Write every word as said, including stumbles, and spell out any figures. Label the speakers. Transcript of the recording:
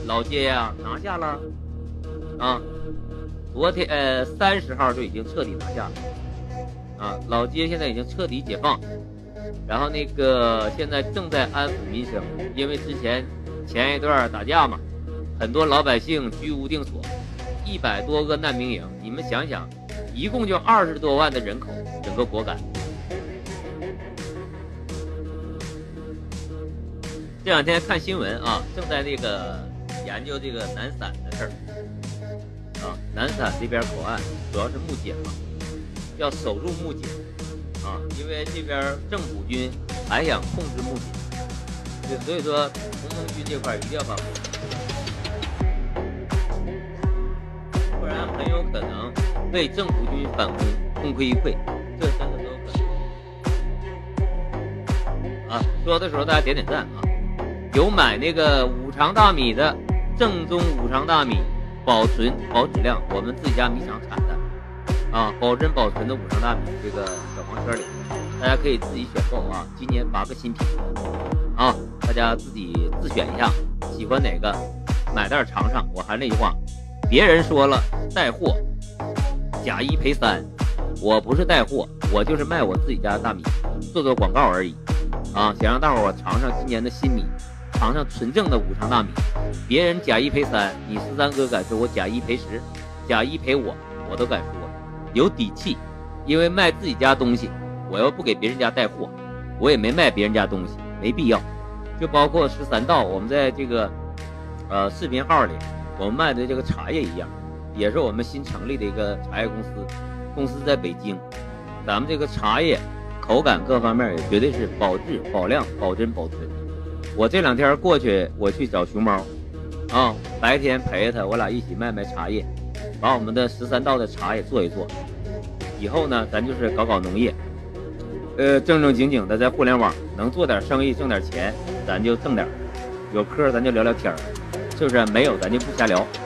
Speaker 1: 老街呀、拿下了啊，昨天呃三十号就已经彻底拿下了啊，老街现在已经彻底解放，然后那个现在正在安抚民生，因为之前前一段打架嘛，很多老百姓居无定所，一百多个难民营，你们想想，一共就二十多万的人口，整个果敢。这两天看新闻啊，正在那个研究这个南散的事儿啊，南散这边口岸主要是木检嘛，要守住木检啊，因为这边政府军还想控制木检，对，所以说红灯区这块一定要把木检，不然很有可能被政府军反攻，功亏一篑，这真的都有可能啊。说的时候大家点点赞啊。有买那个五常大米的，正宗五常大米，保存保质量，我们自己家米厂产的啊，保真保存的五常大米，这个小黄车里，大家可以自己选购啊。今年八个新品啊，大家自己自选一下，喜欢哪个买袋尝尝。我还是那句话，别人说了带货假一赔三，我不是带货，我就是卖我自己家的大米，做做广告而已啊，想让大伙儿尝尝今年的新米。尝尝纯正的五常大米，别人假一赔三，你十三哥敢说我假一赔十，假一赔我，我都敢说，有底气。因为卖自己家东西，我要不给别人家带货，我也没卖别人家东西，没必要。就包括十三道，我们在这个呃视频号里，我们卖的这个茶叶一样，也是我们新成立的一个茶叶公司，公司在北京，咱们这个茶叶口感各方面也绝对是保质、保量、保真、保存。我这两天过去，我去找熊猫，啊，白天陪着他，我俩一起卖卖茶叶，把我们的十三道的茶也做一做。以后呢，咱就是搞搞农业，呃，正正经经的在互联网能做点生意挣点钱，咱就挣点；有嗑咱就聊聊天，是不是？没有咱就不瞎聊。